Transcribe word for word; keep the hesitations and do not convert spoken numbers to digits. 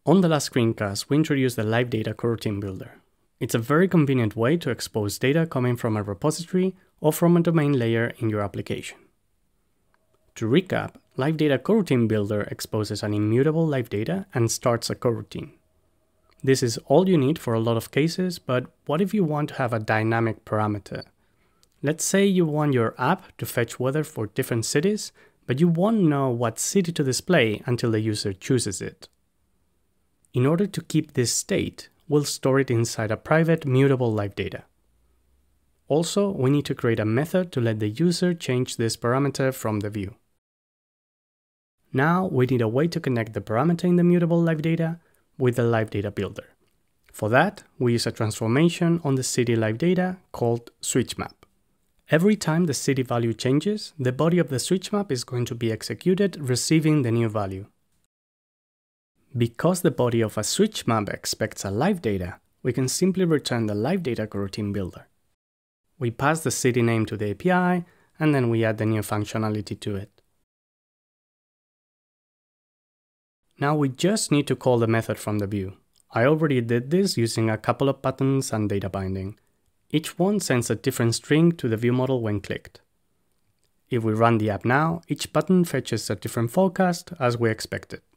On the last screencast, we introduced the LiveData Coroutine Builder. It's a very convenient way to expose data coming from a repository or from a domain layer in your application. To recap, LiveData Coroutine Builder exposes an immutable live data and starts a coroutine. This is all you need for a lot of cases, but what if you want to have a dynamic parameter? Let's say you want your app to fetch weather for different cities, but you won't know what city to display until the user chooses it. In order to keep this state, we'll store it inside a private mutable live data. Also, we need to create a method to let the user change this parameter from the view. Now we need a way to connect the parameter in the mutable live data with the LiveData builder. For that, we use a transformation on the city live data called switchMap. Every time the city value changes, the body of the switchMap is going to be executed, receiving the new value. Because the body of a switchMap expects a live data, we can simply return the LiveData Coroutine Builder. We pass the city name to the A P I, and then we add the new functionality to it. Now we just need to call the method from the view. I already did this using a couple of buttons and data binding. Each one sends a different string to the view model when clicked. If we run the app now, each button fetches a different forecast as we expected.